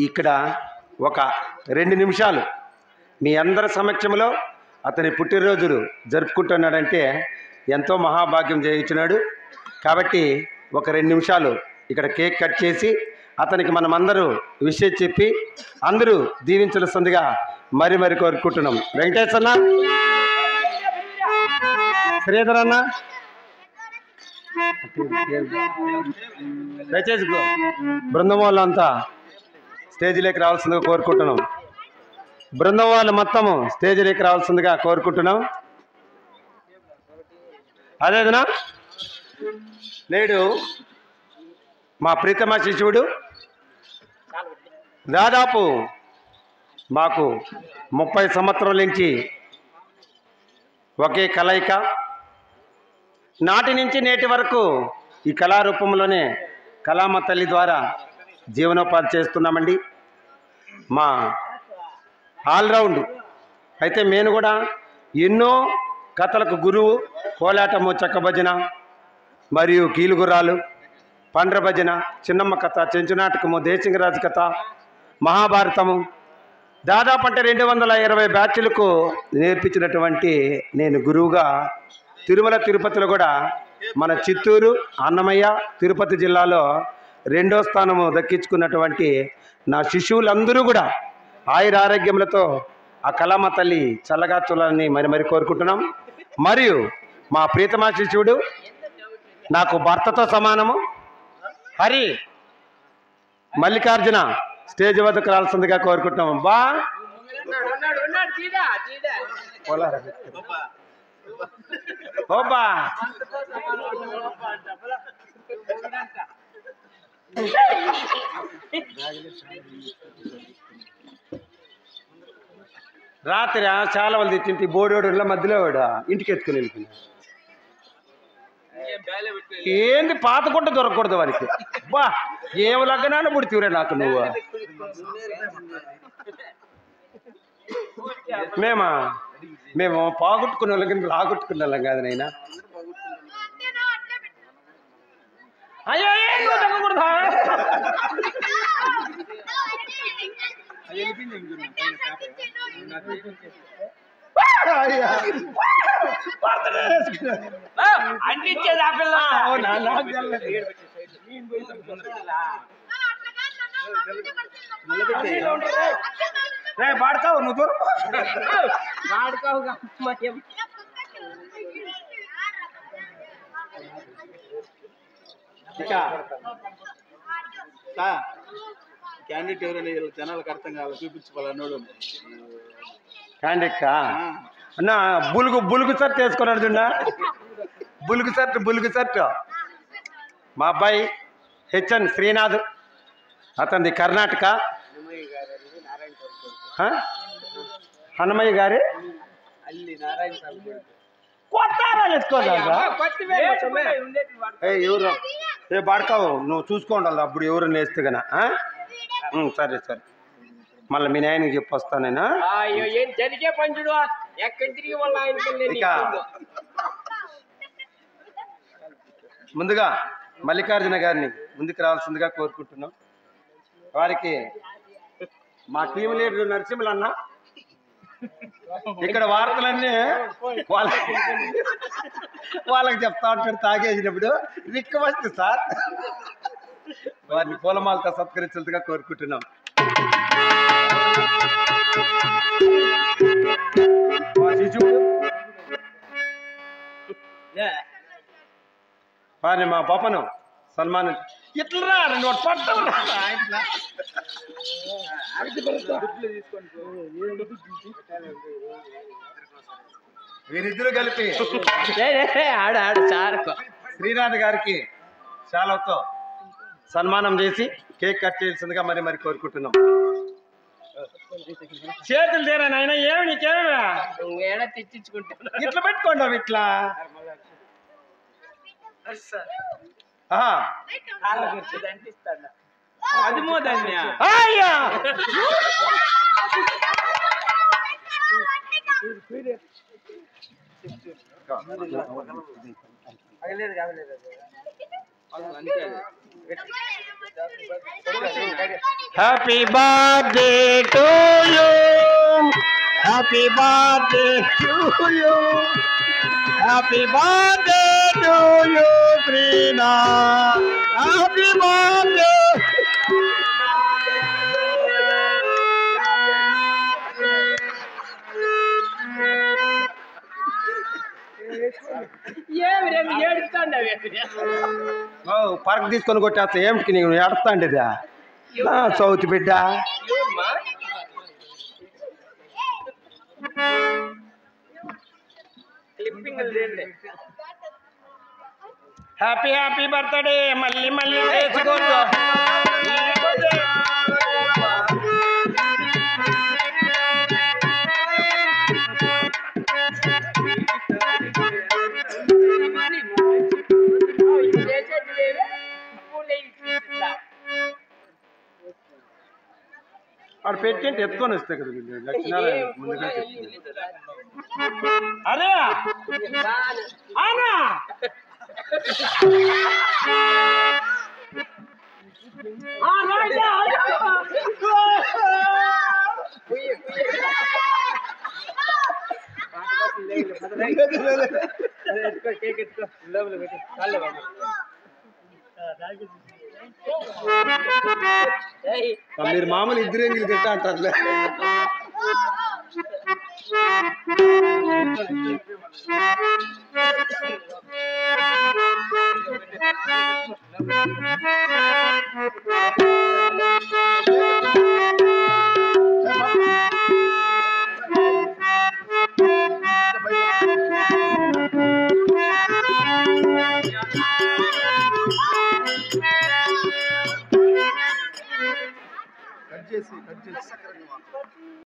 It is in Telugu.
ఇక్కడ ఒక 2 నిమిషాలు మీ అందరి సమక్షంలో అతని పుట్టినరోజులు జరుపుకుంటున్నాడంటే ఎంతో మహాభాగ్యం చేయించున్నాడు. కాబట్టి ఒక 2 నిమిషాలు ఇక్కడ కేక్ కట్ చేసి అతనికి మనమందరూ విషయం చెప్పి అందరూ దీవించవలసిందిగా మరి కోరుకుంటున్నాం. వెంకటేశ్ అన్న, శ్రీధర్ అన్న, దయచేసి బృందం వాళ్ళంతా స్టేజీలోకి రావాల్సిందిగా కోరుకుంటున్నాం. బృందం వాళ్ళు మొత్తము స్టేజీలోకి రావాల్సిందిగా కోరుకుంటున్నాం. అదేదనా నేడు మా ప్రీతమ శిశువుడు దాదాపు మాకు 30 సంవత్సరాల నుంచి ఒకే కలయిక, నాటి నుంచి నేటి వరకు ఈ కళారూపంలోనే కళామ తల్లి ద్వారా జీవనోపాధి చేస్తున్నామండి. మా ఆల్రౌండ్ అయితే నేను కూడా ఎన్నో కథలకు గురువు, కోలాటము, చెక్క భజన మరియు కీలుగుర్రాలు, పండ్ర భజన, చిన్నమ్మ కథ, చెంచు నాటకము, దేశింగరాజు కథ, మహాభారతము దాదాపు అంటే 220 బ్యాచ్లకు నేర్పించినటువంటి నేను గురువుగా తిరుమల తిరుపతిలో కూడా మన చిత్తూరు, అన్నమయ్య, తిరుపతి జిల్లాలో 2వ స్థానము దక్కించుకున్నటువంటి నా శిష్యులందరూ కూడా ఆయుర ఆరోగ్యములతో ఆ కళామ తల్లి చల్లగా చూడాలని మరి కోరుకుంటున్నాం. మరియు మా ప్రీతమా శిష్యుడు నాకు భర్తతో సమానము హరి మల్లికార్జున స్టేజ్ వద్దకు రావాల్సిందిగా కోరుకుంటున్నాం. బా ఓబా రాత్రి చాలా మంది తింటి బోడోడుల మధ్యలో వాడు ఇంటికి ఎత్తుకుని వెళ్ళిపోయినా. ఏంది పాత గుడ్డ దొరకకూడదు వారికి. బా ఏం లగ్గనాలు పుడితీవురే నాకు నువ్వు. మేము పాగొట్టుకునే వాళ్ళం కానీ లాగొట్టుకునే వాళ్ళం కాదు నైనా. అయ్యో తగ్గకూడదా అంటించేది ఆ పిల్ల. పాడతావు నువ్వు దూరం వాడుకోవు క్యాండిడేట్ ఎవరైనా జనాలకు అర్థం కావాలి, చూపించుకోవాలన్నాడు. క్యాండిడేట్ అన్న బులుగు షర్ట్ వేసుకున్నాడు చూడా, బులుగు షర్ట్ మా అబ్బాయి హెచ్ఎన్ శ్రీనాథ్, అతనిది కర్ణాటక. హనుమయ్య గారి ఎవరు బాడకావు నువ్వు చూసుకోండి అప్పుడు ఎవరు నేస్తే గన. సరే మళ్ళీ మీ నాయనకి చెప్పొస్తానైనా. జరిగే పంచుడు ఎక్కడ తిరిగి వాళ్ళ ముందుగా మల్లికార్జున గారిని ముందుకు రావాల్సిందిగా కోరుకుంటున్నాం. వారికి మా టీం లీడర్ నరసింహులు అన్న ఇక్కడ వార్తలన్నీ వాళ్ళకి చెప్తా ఉంటాడు తాగేసినప్పుడు. రిక్వెస్ట్ సార్, వారిని పూలమాలతో సత్కరించాల్సిగా కోరుకుంటున్నాం. మా శిశువుడు వారిని మా పాపను సన్మానం ఇట్లా రెండు పట్టం వీరిద్దరూ కలిపి శ్రీనాథ్ గారికి శాలతో సన్మానం చేసి కేక్ కట్ చేయాల్సిందిగా మరి కోరుకుంటున్నాం. చేతులు తీరా నాయన, ఏమి నీకేమి తెచ్చించుకుంటా ఇట్లా పెట్టుకోండి ఇట్లా. అది మోదన్య happy birthday to you, happy birthday to you, happy birthday to you Sreena, happy birthday. ఏమి రేపు ఏడుస్తాండవి పరకు తీసుకొని కొట్టేస్తా ఏమిటికి నీకు ఏడుస్తాండి ఇదా చౌతి బిడ్డ. హ్యాపీ హ్యాపీ బర్త్డే మళ్ళీ మళ్ళీ చేసుకోవచ్చు. వాడు పెట్టింటే ఎత్తుకొని వస్తాయి కదా లక్ష్మీనారాయణ ముందుగా చెప్తుంది. అరే ఆనా మీరు మామూలు ఇద్దరు ఎంగిలి తింటా అంటారులే. కట్ చేసి